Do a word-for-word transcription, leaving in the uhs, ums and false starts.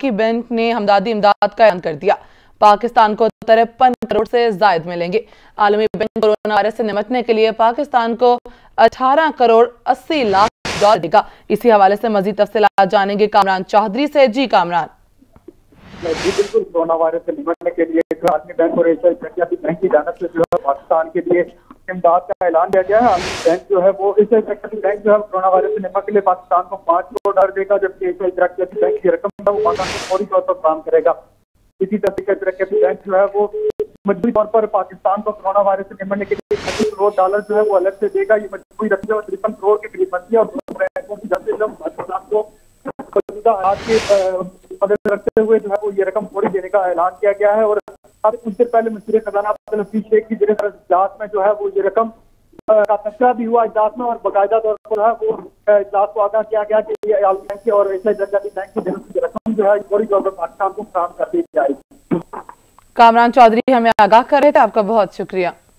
की बैंक ने हमदर्दी इमदाद का ऐलान कर दिया। पाकिस्तान को तिरपन करोड़ से जायद मिलेंगे। आलमी बैंक कोरोना वायरस से निपटने के लिए पाकिस्तान को अठारह करोड़ अस्सी लाख डॉलर देगा। इसी हवाले से मजीद तफसीलात जानेंगे कामरान चौधरी से। जी कामरान। जी बिल्कुल, कोरोना वायरस से निपटने के लिए आलमी बैंक और एशियाई तरक्याती बैंक की जानिब से जो है पाकिस्तान के लिए इमदाद का ऐलान किया गया है। आलमी बैंक जो है वो एशियाई तरक्याती बैंक जो है कोरोना वायरस से निपटने के लिए पाकिस्तान को पाँच करोड़ डॉलर देगा, जबकि एशियाई तरक्याती बैंक की रकम है वो पाकिस्तान को फौरी तौर पर काम करेगा। इसी तरह से तरक्याती बैंक जो है वो मजबूरी तौर पर पाकिस्तान को कोरोना वायरस से निपटने के लिए पच्चीस करोड़ डॉलर जो है वो अलग से देगा। ये मजबूरी रकम तिरपन करोड़ के करीब बनती है और बैंकों की तरफ से जब पाकिस्तान को मौजूदा हालात के मदद रखते हुए जो है वो ये रकम फौरी देने का ऐलान किया गया है। और अब कुछ देर पहले मंत्री खजाना अब्दुल हफीज शेख की जरिए इजलास में जो है वो ये रकम का तस्करा भी हुआ इजलास में, और बाकायदा तौर पर जो है वो इजलास को आगाह किया गया कि ये आलमी बैंक और एशियाई तरक्याती बैंक की जरिए की रकम जो है फौरी तौर पर पाकिस्तान को फराहम कर दी जाएगी। कामरान चौधरी हमें आगाह कर रहे थे, आपका बहुत शुक्रिया।